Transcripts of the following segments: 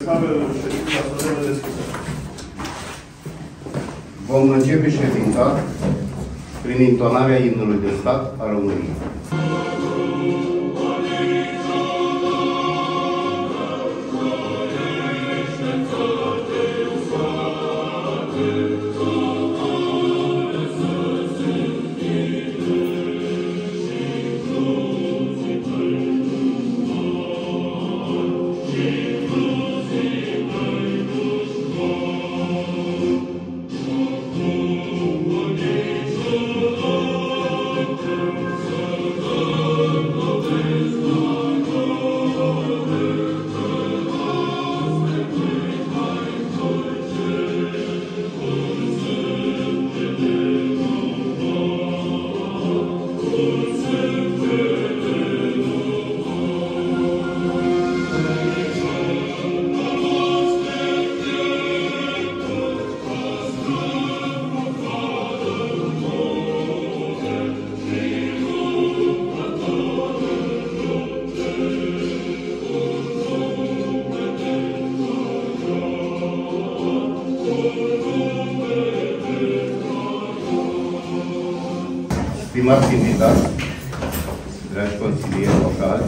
Vom începe ședința prin intonarea imnului de stat a României. Stimați invitați, dragi consilieri locali,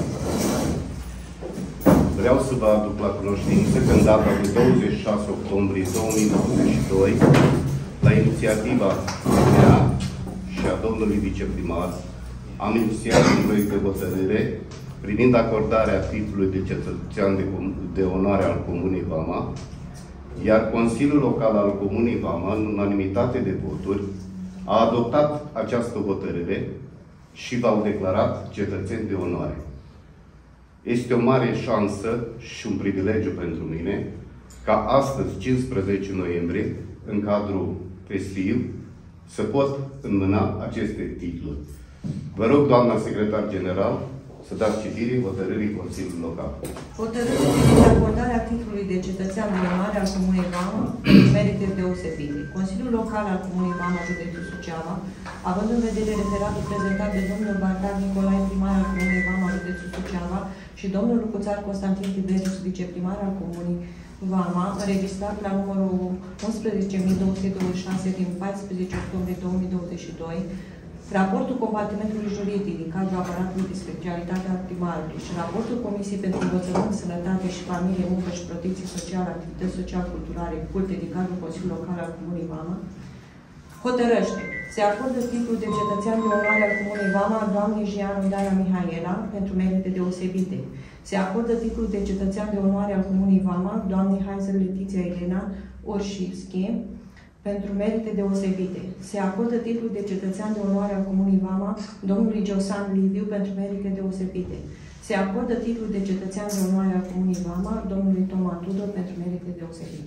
vreau să vă aduc la cunoștință că în data de 26 octombrie 2022, la inițiativa mea și a domnului viceprimar, am inițiat un proiect de hotărâre privind acordarea titlului de cetățean de onoare al Comunei Vama, iar Consiliul Local al Comunei Vama, în unanimitate de voturi, a adoptat această hotărâre și v-au declarat cetățeni de onoare. Este o mare șansă și un privilegiu pentru mine ca astăzi, 15 noiembrie, în cadrul festiv, să pot înmâna aceste titluri. Vă rog, doamna secretar general, să dați citire hotărârii Consiliului Local. Hotărârea de acordarea titlului de cetățean de onoare al Comunei Vama merite deosebite. Consiliul Local al Comunei Vama, județul Suceava, având în vedere referatul prezentat de domnul Bartar Nicolae, primar al Comunei Vama, județul Suceava, și domnul Lucuțar Constantin Tiberius, viceprimar al Comunei Vama, înregistrat la numărul 11.226 din 14 octombrie 2022, raportul compartimentului juridic din cadrul aparatului de specialitate al primarului și raportul Comisiei pentru Învățământ, Sănătate și Familie, Muncă și Protecție Socială, Activități Social-Culturale, culte din cadrul Consiliului Local al Comunei Vama, hotărăște. Se acordă titlul de cetățean de onoare al Comunei Vama doamnei Gianu Daia Mihaela pentru merite deosebite. Se acordă titlul de cetățean de onoare al Comunei Vama doamnei Heiser Letiția Elena Orșivski pentru merite deosebite. Se acordă titlul de cetățean de onoare al Comunei Vama domnului Geosan Liviu pentru merite deosebite. Se acordă titlul de cetățean de onoare al Comunei Vama domnului Toma Tudor pentru merite deosebite.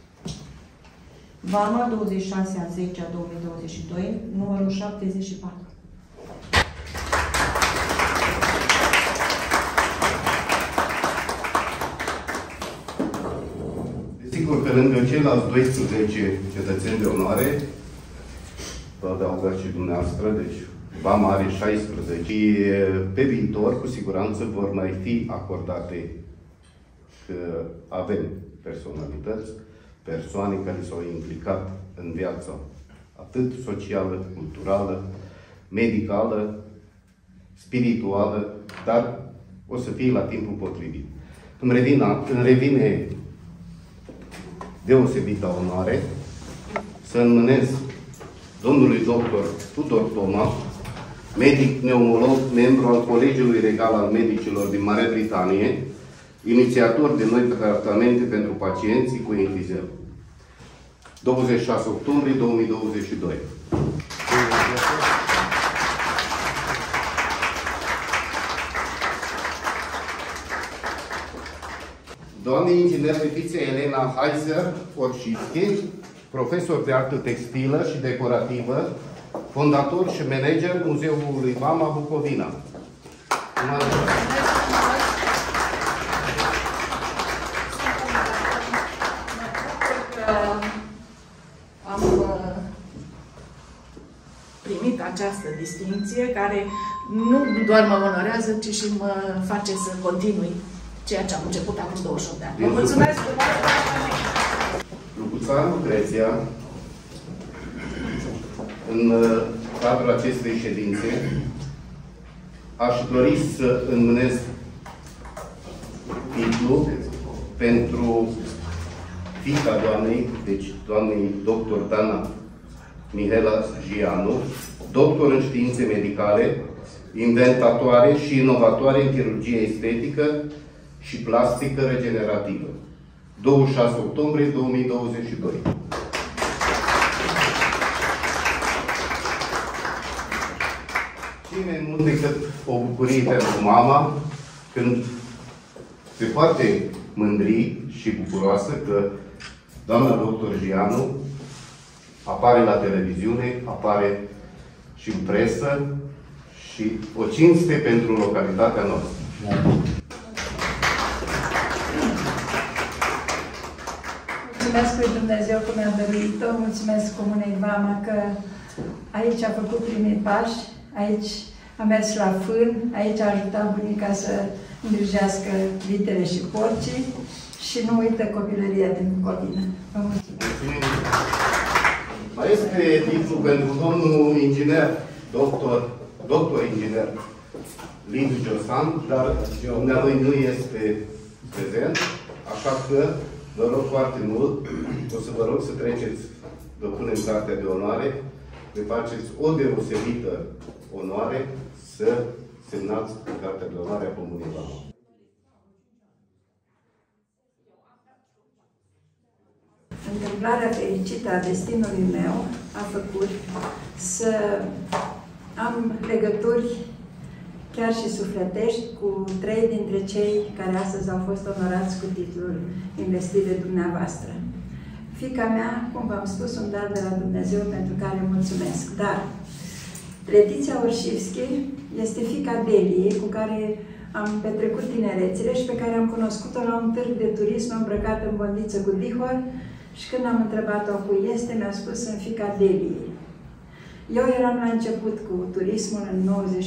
Vama, 26/10/2022, numărul 74. Sigur că lângă ceilalți 12 cetățeni de onoare, vă adăugați și dumneavoastră, deci Vama are 16. Și pe viitor, cu siguranță, vor mai fi acordate, că avem personalități, persoane care s-au implicat în viața atât socială, culturală, medicală, spirituală, dar o să fie la timpul potrivit. Îmi revine deosebită onoare să înmânez domnului doctor Tudor Toma, medic pneumolog, membru al Colegiului Regal al Medicilor din Marea Britanie, inițiator de noi tratamente pentru pacienții cu emfizel. 26 octombrie 2022. Doamne inginer Letiția Elena Heiser Orșivski, profesor de artă textilă și decorativă, fondator și manager Muzeului Vama Bucovina. Am primit această distincție care nu doar mă onorează, ci și mă face să continui ceea ce am început acum 28 de ani. Vă mulțumesc frumos! Lucuțan Lucreția, în cadrul acestei ședințe, aș dori să înmânez titlul pentru fiica doamnei, deci doamnei dr. Dana Mihela Gianu, doctor în științe medicale, inventatoare și inovatoare în chirurgie estetică și plastică regenerativă. 26 octombrie 2022. Și mai mult decât o bucurie pentru mama, când se poate mândri și bucuroasă că doamna doctor Gianu apare la televiziune, apare și în presă și o cinste pentru localitatea noastră. Mulțumesc lui Dumnezeu că mi-a dăruit-o, mulțumesc Comunei Vama că aici a făcut primii pași, aici a mers la fân, aici a ajutat bunica să îngrijească vitele și porcii și nu uită copilăria din Bucovina. Vă mulțumesc! Mai este titlul pentru domnul inginer, doctor inginer Liviu Giosan, dar dumnealui nu este prezent, așa că vă rog foarte mult, o să vă rog să treceți, vă punem cartea de onoare, vă faceți o deosebită onoare să semnați cartea de onoare a Comunei Vama. Întâmplarea fericită a destinului meu a făcut să am legături chiar și sufletești cu 3 dintre cei care astăzi au fost onorați cu titlul investit de dumneavoastră. Fiica mea, cum v-am spus, un dar de la Dumnezeu pentru care mulțumesc. Dar Letiția Orșivski este fiica Deliei, cu care am petrecut tinerețile și pe care am cunoscut-o la un târg de turism îmbrăcată în bondiță cu dihor și când am întrebat-o cui este, mi-a spus sunt fiica Deliei. Eu eram la început cu turismul în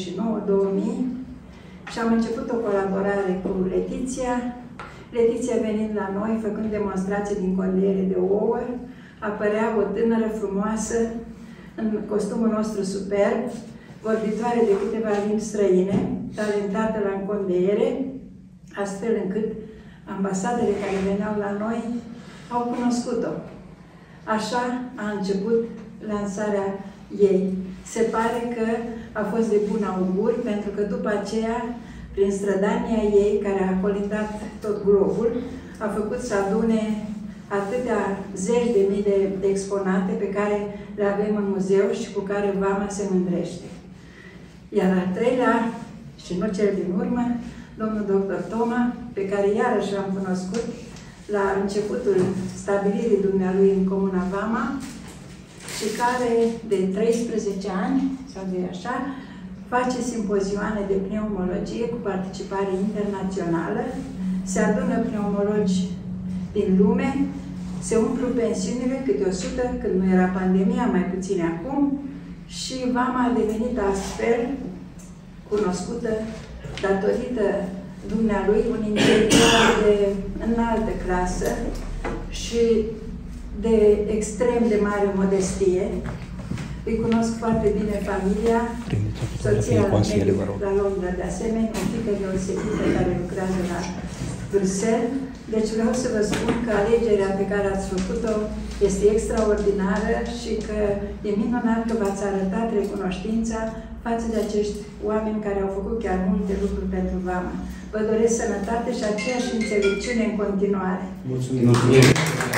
99-2000 și am început o colaborare cu Letiția. Letiția venind la noi, făcând demonstrații din condeiere de ouă, apărea o tânără frumoasă în costumul nostru superb, vorbitoare de câteva limbi străine, talentată la încondeiere, astfel încât ambasadele care veneau la noi au cunoscut-o. Așa a început lansarea ei. Se pare că a fost de bun augur, pentru că după aceea, prin strădania ei, care a colindat tot globul, a făcut să adune atâtea zeci de mii de exponate pe care le avem în muzeu și cu care Vama se mândrește. Iar al treilea, și nu cel din urmă, domnul dr. Toma, pe care iarăși l-am cunoscut la începutul stabilirii dumnealui în Comuna Vama și care de 13 ani, sau de așa, face simpozioane de pneumologie cu participare internațională, se adună pneumologi din lume, se umplu pensiunile, câte 100, când nu era pandemia, mai puține acum, și Vama a devenit astfel cunoscută datorită dumnealui, un intelectual de înaltă clasă și de extrem de mare modestie. Îi cunosc foarte bine familia, soția la Londra de asemenea, o fiică deosebită care lucrează la Bruxelles. Deci vreau să vă spun că alegerea pe care ați făcut-o este extraordinară și că e minunat că v-ați arătat recunoștința față de acești oameni care au făcut chiar multe lucruri pentru Vama. Vă doresc sănătate și aceeași înțelepciune în continuare. Mulțumim!